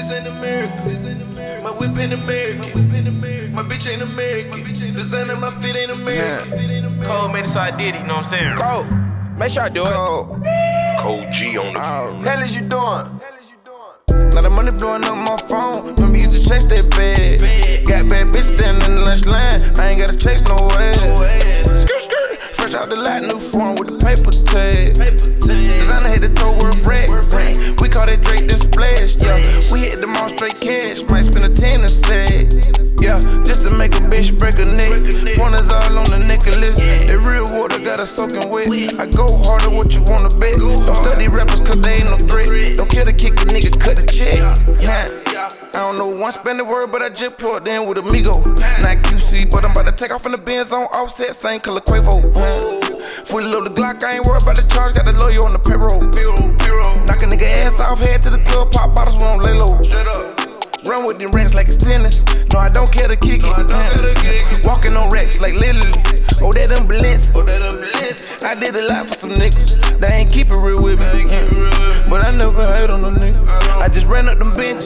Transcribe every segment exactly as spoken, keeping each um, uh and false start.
This ain't America. My whip ain't American. My bitch ain't American. Design of my fit ain't American. Cole made it so I did it, you know what I'm saying? Cole, make sure I do it. Cole. Cole G on the Oh, Hell is you doing? Now the money blowing up my phone. Remember you used to chase that bag. Got bad bitch standing in the lunch line. I ain't gotta chase no ass. Skirt, skirt. Fresh out the lot, new form with the paper tag. Designer hit the toe worth racks. We call that Drake this splash. Yeah, we hit them all straight cash. Might spend a ten and six. Yeah, just to make a bitch break a neck. Pointers all on the necklace. That real water got us soaking wet. I go harder, what you wanna bet? Don't study rappers cause they ain't no threat. Don't care to kick a nigga, cut the check. Yeah. I don't know one spend the word, but I just plugged in with Amigo. Not Q C, but I'm about to take off in the Benz on Offset, same color Quavo. Fully loaded Glock, I ain't worried about the charge, got the lawyer on the payroll. Knock a nigga ass off, head to the club, pop bottles, we don't lay low. Run with them racks like it's tennis. No, I don't care to kick it. Walking on racks like literally. Oh, that them Balenciagas. Oh, that them Balenciagas. I did a lot for some niggas. They ain't keep it real with me. But I never hate on no nigga. I just ran up them benches.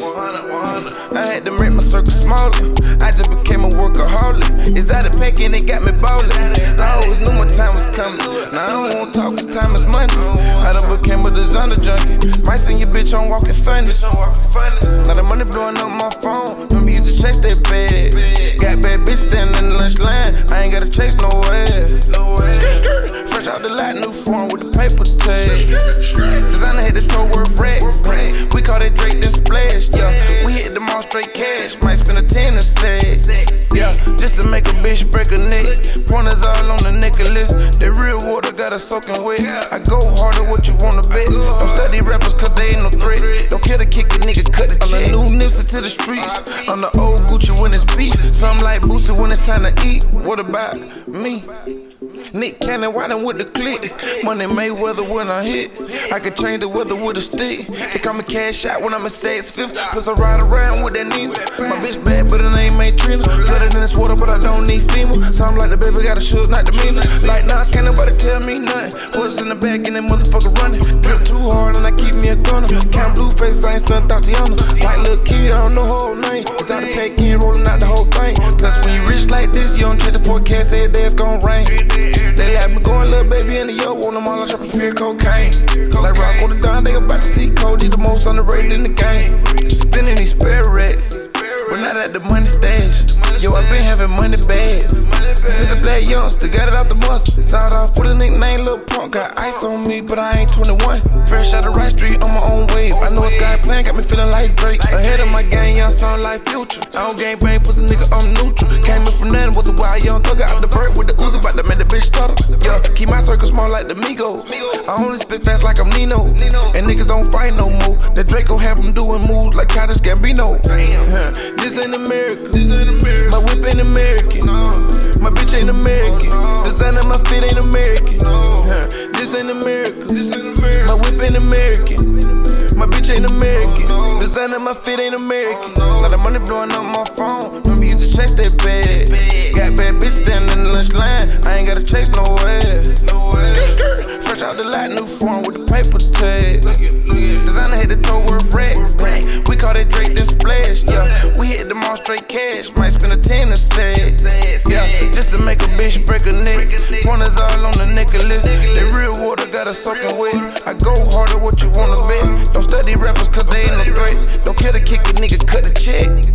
I had to make my circle smaller. I just became a workaholic. It's out of packing, it got me ballin'. I always knew my time was coming. Now I don't wanna talk, cause time is money. I done became a designer junkie. Might send your bitch on walking funny. Now the money blowing up my phone. Remember you used to chase that bag. Got bad bitch standing in the lunch line. I ain't gotta chase no ass. Skirt, skirt. Fresh out the lot, new form with the paper tag. Designer hit the toe worth racks. We call that Drake this splash. Yeah, we hit them all straight cash. Might spend a ten and six. Yeah, just to make a bitch break a neck. Pointers all on the necklace. That real water got us soaking wet. I go harder, what you wanna bet? Don't study rappers cause they ain't no threat. Don't care to kick a nigga, cut the check. On the new Nipsey to the streets. On the old Gucci when it's beef. Something like Boosie when it's time to eat. What about me? Nick Cannon, why them with the click? Money Mayweather when I hit. I can change the weather with a stick. They call me cash out when I'm a sex fifth. Plus I ride around with that Nina. My bitch bad, but her name ain't Trina. Flooded in this water, but I don't need FEMA. Something like the baby got a shoes, not the meaner. Like Nas, can't nobody tell me nothing. What's in the back and that motherfucker running. Drip too hard and I keep me a gunner. Count blue faces, I ain't stunned Tatiana. Like little kid, I don't know whole name. It's out the pack in, rolling out the whole thing. Plus when you rich like this, you don't check the forecast, every day it's gon' rain. They let me go and little baby in the yo, want them all I try to pure cocaine. Like rock on the dime, they about to see Cole G, the most underrated in the game. Spinning these spare racks, but not at the money stash. Yo, I been having money bags since a black youngster, got it out the muscle. Started off with a nickname, Lil Punk, got ice on me, but I ain't twenty-one. Fresh out of Right Street, on my own wave. I know a guy playing, got me feeling like Drake. Ahead of my game, young son like Future. I don't gang bang, pussy nigga, I'm neutral. Came in from nothing, was a wild young thug out the bird with the Uzi, about to make the bitch stutter. Yeah, keep my circle small like the Migos. I only spit fast like I'm Nino. And niggas don't fight no more. That Draco have them doing moves like Childish Gambino. Huh. This ain't America. My whip ain't American. My bitch ain't American. Design of my fit ain't American. Huh. This ain't America. My whip ain't American. My bitch ain't American. Design of my fit ain't American. Now the money blowing up my phone. Remember you used to chase that bag. Got bad bitch standing in the lunch line. I ain't gotta chase no ass. Skirt, skirt. Fresh out the lot, new form with the paper tag. Designer hit the toe worth racks. We call that Drake this splash. Yeah, we hit them all straight cash. Might spend a ten and six. Yeah, just to make a bitch break a neck. Pointers all on the necklace. That real water got us soaking wet. I go harder, what you wanna bet? Don't study rappers cause they ain't no threat. Don't care to kick a nigga, cut the check.